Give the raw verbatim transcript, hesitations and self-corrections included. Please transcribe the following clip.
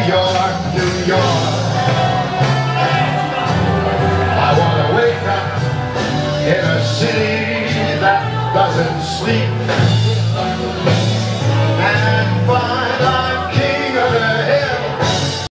York, New York. I want to wake up in a city that doesn't sleep.